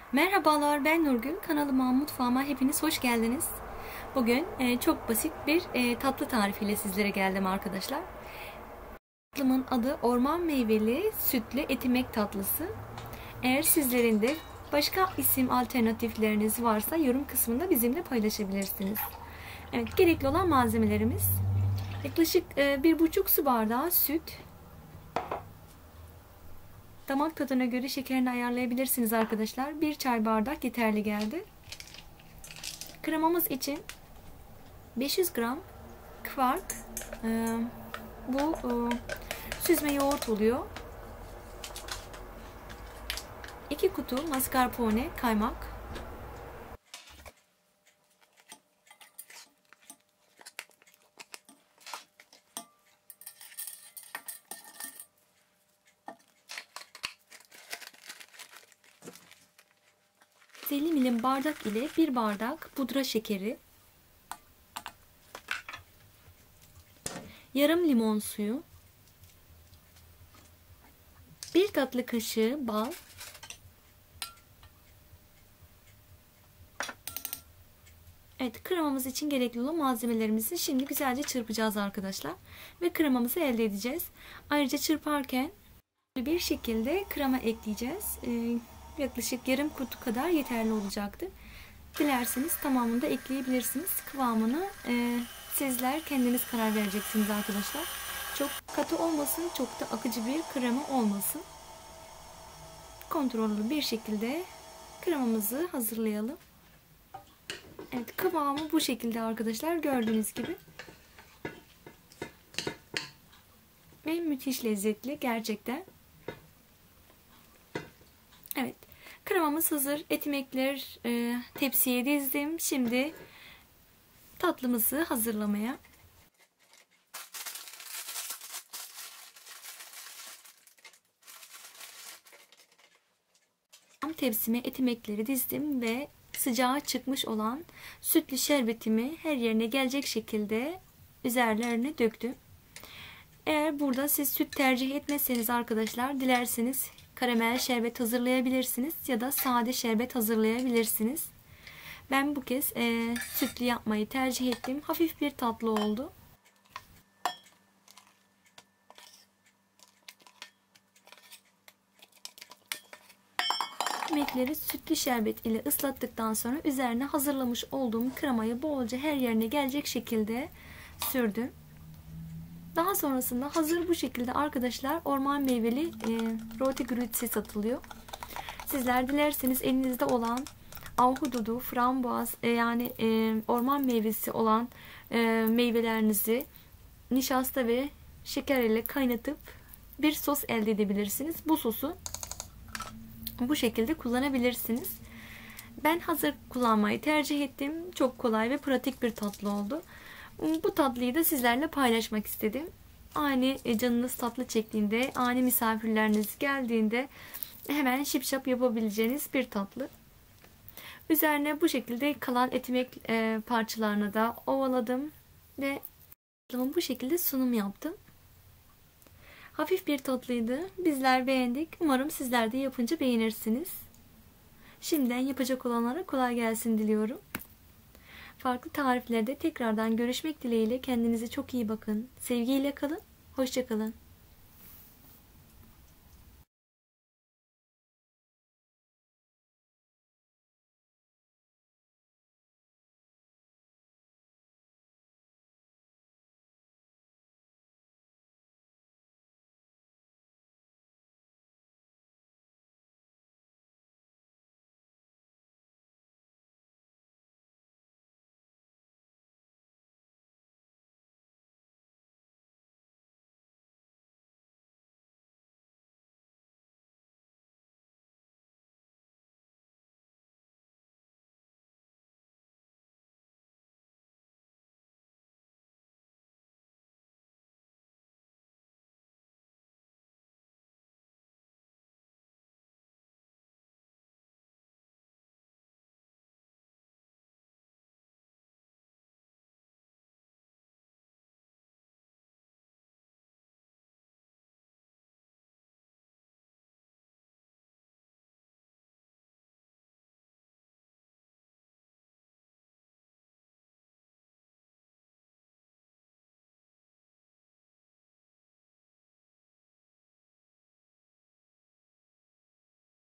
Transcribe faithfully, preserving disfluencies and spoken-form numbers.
Merhabalar, ben Nurgül. Kanalıma, mutfağıma hepiniz hoş geldiniz. Bugün e, çok basit bir e, tatlı tarifiyle sizlere geldim arkadaşlar. Tatlımın adı orman meyveli sütlü etimek tatlısı. Eğer sizlerin de başka isim alternatifleriniz varsa yorum kısmında bizimle paylaşabilirsiniz. Evet, gerekli olan malzemelerimiz yaklaşık e, bir buçuk su bardağı süt. Damak tadına göre şekerini ayarlayabilirsiniz arkadaşlar. Bir çay bardak yeterli geldi. Kremamız için beş yüz gram kvark, e, bu e, süzme yoğurt oluyor. iki kutu mascarpone kaymak. elli milim bardak ile bir bardak pudra şekeri. Yarım limon suyu. bir tatlı kaşığı bal. Evet, kremamız için gerekli olan malzemelerimizi şimdi güzelce çırpacağız arkadaşlar. Ve kremamızı elde edeceğiz. Ayrıca çırparken bir şekilde krema ekleyeceğiz. Ee, yaklaşık yarım kutu kadar yeterli olacaktır. Dilerseniz tamamını da ekleyebilirsiniz. Kıvamını e, sizler kendiniz karar vereceksiniz arkadaşlar. Çok katı olmasın, çok da akıcı bir krema olmasın. Kontrollü bir şekilde kremamızı hazırlayalım. Evet, kıvamı bu şekilde arkadaşlar, gördüğünüz gibi. Ve müthiş lezzetli gerçekten. Evet, kremamız hazır. Etimekler e, tepsiye dizdim. Şimdi tatlımızı hazırlamaya. Tepsime etimekleri dizdim ve sıcağı çıkmış olan sütlü şerbetimi her yerine gelecek şekilde üzerlerine döktüm. Eğer burada siz süt tercih etmezseniz arkadaşlar, dilerseniz karamel şerbet hazırlayabilirsiniz ya da sade şerbet hazırlayabilirsiniz. Ben bu kez e, sütlü yapmayı tercih ettim. Hafif bir tatlı oldu. Ekmekleri sütlü şerbet ile ıslattıktan sonra üzerine hazırlamış olduğum kremayı bolca her yerine gelecek şekilde sürdüm. Daha sonrasında hazır bu şekilde arkadaşlar orman meyveli e, roti grützi satılıyor. Sizler dilerseniz elinizde olan ahududu, frambuaz e, yani e, orman meyvesi olan e, meyvelerinizi nişasta ve şeker ile kaynatıp bir sos elde edebilirsiniz. Bu sosu bu şekilde kullanabilirsiniz. Ben hazır kullanmayı tercih ettim. Çok kolay ve pratik bir tatlı oldu. Bu tatlıyı da sizlerle paylaşmak istedim. Ani canınız tatlı çektiğinde, ani misafirleriniz geldiğinde hemen şip şap yapabileceğiniz bir tatlı. Üzerine bu şekilde kalan etimek parçalarını da ovaladım ve bu şekilde sunum yaptım. Hafif bir tatlıydı. Bizler beğendik. Umarım sizler de yapınca beğenirsiniz. Şimdiden yapacak olanlara kolay gelsin diliyorum. Farklı tariflerde tekrardan görüşmek dileğiyle kendinize çok iyi bakın. Sevgiyle kalın. Hoşça kalın.